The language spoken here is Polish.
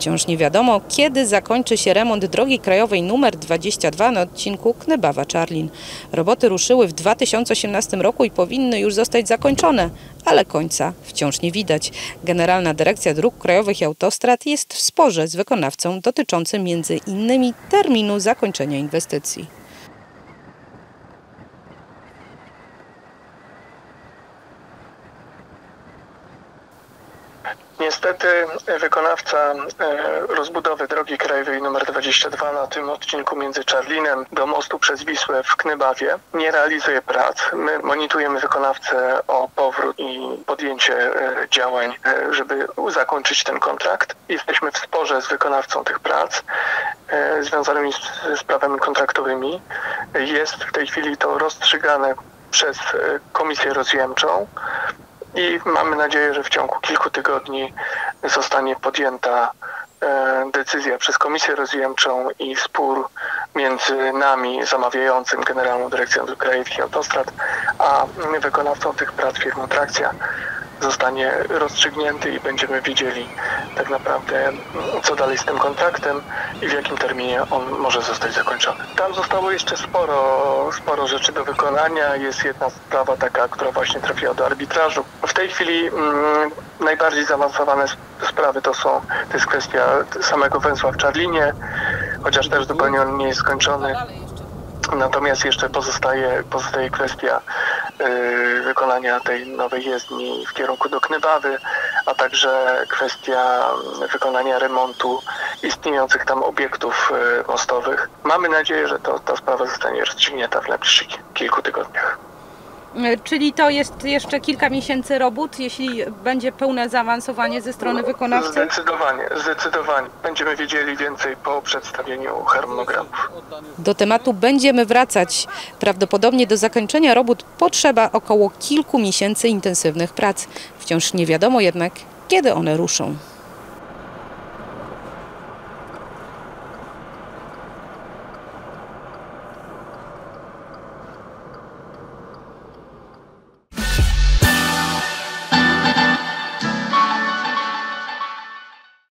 Wciąż nie wiadomo, kiedy zakończy się remont drogi krajowej nr 22 na odcinku Knybawa-Czarlin. Roboty ruszyły w 2018 roku i powinny już zostać zakończone, ale końca wciąż nie widać. Generalna Dyrekcja Dróg Krajowych i Autostrad jest w sporze z wykonawcą dotyczącym między innymi terminu zakończenia inwestycji. Niestety wykonawca rozbudowy drogi krajowej nr 22 na tym odcinku między Czarlinem do mostu przez Wisłę w Knybawie nie realizuje prac. My monitorujemy wykonawcę o powrót i podjęcie działań, żeby zakończyć ten kontrakt. Jesteśmy w sporze z wykonawcą tych prac związanymi ze sprawami kontraktowymi. Jest w tej chwili to rozstrzygane przez komisję rozjemczą. I mamy nadzieję, że w ciągu kilku tygodni zostanie podjęta decyzja przez Komisję Rozjemczą i spór między nami, zamawiającym Generalną Dyrekcją Dróg Krajowych i Autostrad, a wykonawcą tych prac, firmą Trakcja, zostanie rozstrzygnięty i będziemy wiedzieli tak naprawdę, co dalej z tym kontraktem i w jakim terminie on może zostać zakończony. Tam zostało jeszcze sporo rzeczy do wykonania. Jest jedna sprawa taka, która właśnie trafiła do arbitrażu. W tej chwili najbardziej zaawansowane sprawy to jest kwestia samego węzła w Czarlinie, chociaż też zupełnie on nie jest skończony. Natomiast jeszcze pozostaje kwestia wykonania tej nowej jezdni w kierunku do Knybawy, a także kwestia wykonania remontu istniejących tam obiektów mostowych. Mamy nadzieję, że ta sprawa zostanie rozstrzygnięta w najbliższych kilku tygodniach. Czyli to jest jeszcze kilka miesięcy robót, jeśli będzie pełne zaawansowanie ze strony wykonawcy? Zdecydowanie. Będziemy wiedzieli więcej po przedstawieniu harmonogramów. Do tematu będziemy wracać. Prawdopodobnie do zakończenia robót potrzeba około kilku miesięcy intensywnych prac. Wciąż nie wiadomo jednak, kiedy one ruszą.